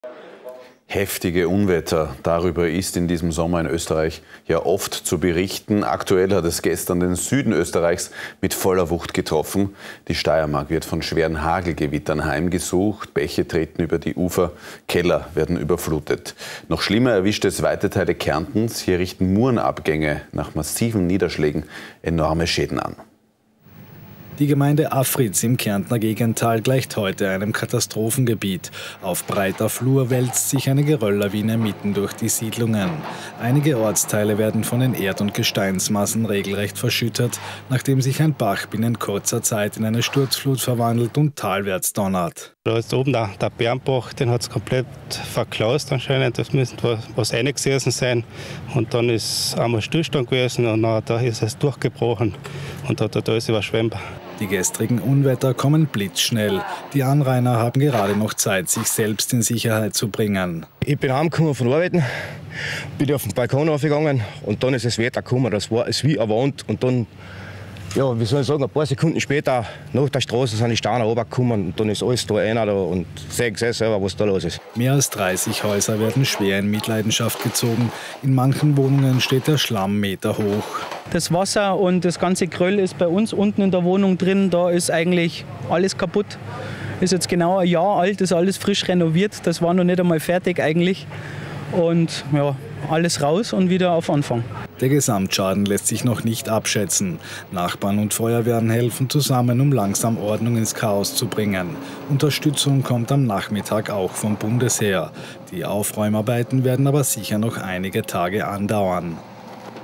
Heftige Unwetter, darüber ist in diesem Sommer in Österreich ja oft zu berichten. Aktuell hat es gestern den Süden Österreichs mit voller Wucht getroffen. Die Steiermark wird von schweren Hagelgewittern heimgesucht. Bäche treten über die Ufer, Keller werden überflutet. Noch schlimmer erwischt es weite Teile Kärntens. Hier richten Murenabgänge nach massiven Niederschlägen enorme Schäden an. Die Gemeinde Afritz im Kärntner Gegental gleicht heute einem Katastrophengebiet. Auf breiter Flur wälzt sich eine Gerölllawine mitten durch die Siedlungen. Einige Ortsteile werden von den Erd- und Gesteinsmassen regelrecht verschüttet, nachdem sich ein Bach binnen kurzer Zeit in eine Sturzflut verwandelt und talwärts donnert. Da ist oben der Bernbach, den hat es komplett verklaust anscheinend. Das müsste was reingesessen sein. Und dann ist einmal Stillstand gewesen und da ist es durchgebrochen und da ist überschwemmt. Die gestrigen Unwetter kommen blitzschnell. Die Anrainer haben gerade noch Zeit, sich selbst in Sicherheit zu bringen. Ich bin heimgekommen von Arbeiten, bin auf den Balkon aufgegangen und dann ist das Wetter gekommen. Das war es wie erwarnt und dann, ja, wie soll ich sagen, ein paar Sekunden später nach der Straße sind die Steine runtergekommen und dann ist alles da einer da und sehen Sie selber, was da los ist. Mehr als 30 Häuser werden schwer in Mitleidenschaft gezogen. In manchen Wohnungen steht der Schlamm Meter hoch. Das Wasser und das ganze Geröll ist bei uns unten in der Wohnung drin. Da ist eigentlich alles kaputt. Ist jetzt genau ein Jahr alt, ist alles frisch renoviert. Das war noch nicht einmal fertig eigentlich. Und ja, alles raus und wieder auf Anfang. Der Gesamtschaden lässt sich noch nicht abschätzen. Nachbarn und Feuerwehren helfen zusammen, um langsam Ordnung ins Chaos zu bringen. Unterstützung kommt am Nachmittag auch vom Bundesheer. Die Aufräumarbeiten werden aber sicher noch einige Tage andauern.